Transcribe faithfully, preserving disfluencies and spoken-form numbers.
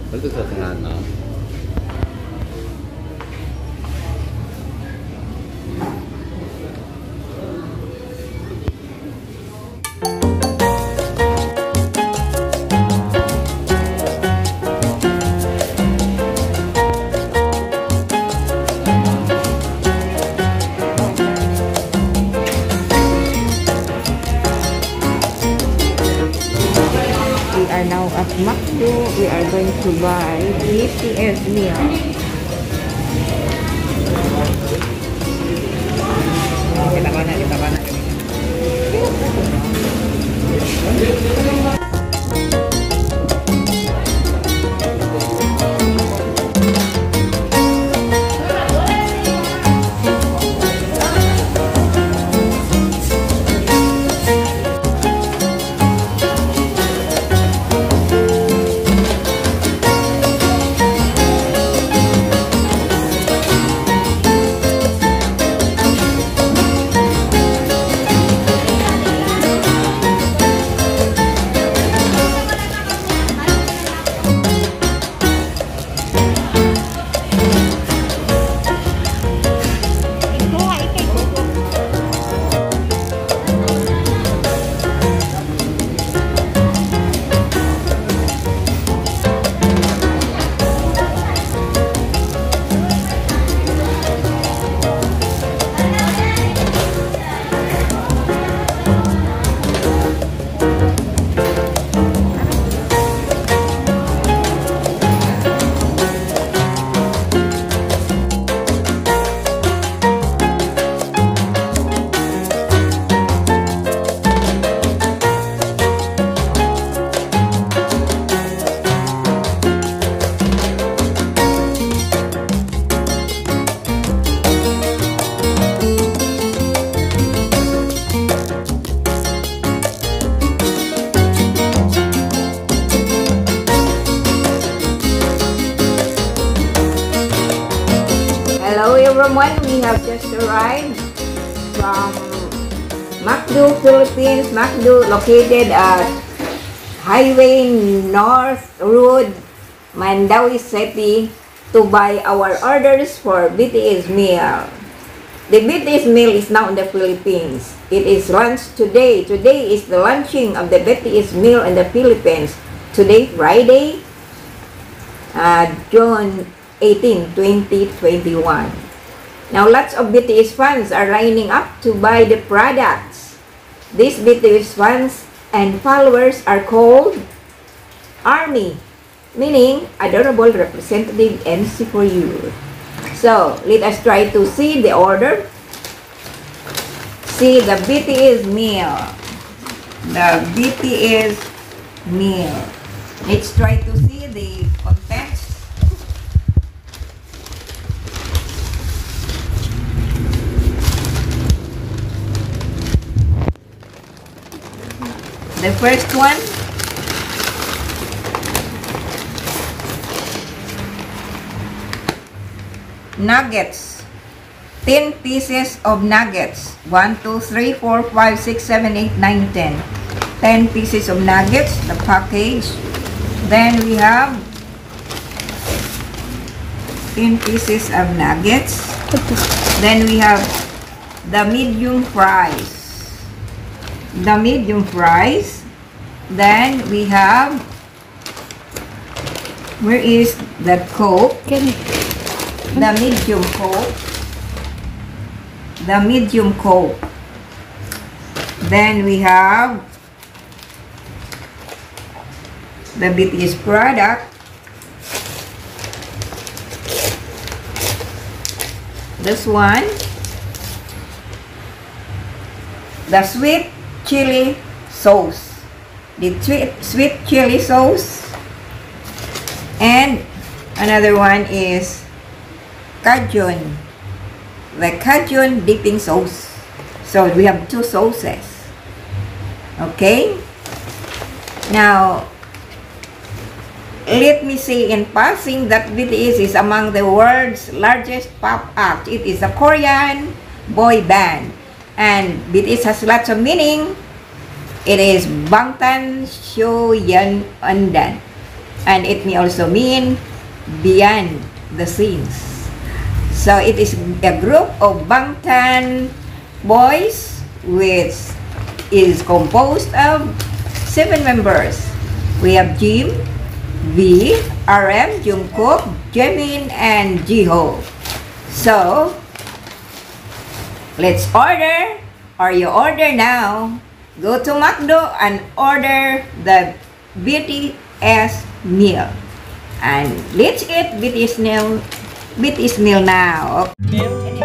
Berarti sa tengah enam. At McDo, we are going to buy B T S meal. Kita mana, kita mana. Hello everyone, we have just arrived from McDo, Philippines. McDo located at Highway North Road, Mandawi City, to buy our orders for B T S meal. The B T S meal is now in the Philippines. It is launched today. Today is the launching of the B T S meal in the Philippines. Today, Friday, uh, June eighteenth, twenty twenty-one. Now, lots of B T S fans are lining up to buy the products. These B T S fans and followers are called ARMY, meaning Adorable Representative M C for You. So, let us try to see the order. See the B T S meal. The B T S meal. Let's try to see the contents. The first one, nuggets, ten pieces of nuggets, one, two, three, four, five, six, seven, eight, nine, ten, ten pieces of nuggets, the package. Then we have ten pieces of nuggets. Then we have the medium fries. The medium fries. Then we have, where is the Coke? The medium Coke. The medium Coke. Then we have the B T S product. This one. The sweet chili sauce. The sweet, sweet chili sauce. And another one is Cajun. The Cajun dipping sauce. So we have two sauces. Okay? Now, let me say in passing that B T S is among the world's largest pop act. It is a Korean boy band. And B T S has lots of meaning. It is Bangtan Shoyeondan. and it may also mean beyond the scenes. So it is a group of Bangtan boys which is composed of seven members. We have Jim, V, R M, Jungkook, Jaemin, and Jihyo. So let's order, or you order now. Go to McDo and order the B T S meal. And let's eat B T S meal, B T S meal now. Okay.